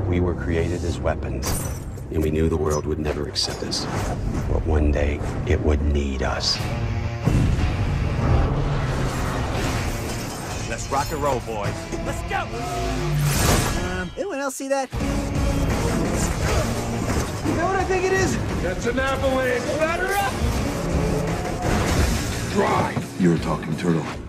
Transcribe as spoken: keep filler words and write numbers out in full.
We were created as weapons, and we knew the world would never accept us. But one day, it would need us. Let's rock and roll, boys. Let's go! Um, anyone else see that? You know what I think it is? That's an avalanche. Batter up! Drive. You're a talking turtle.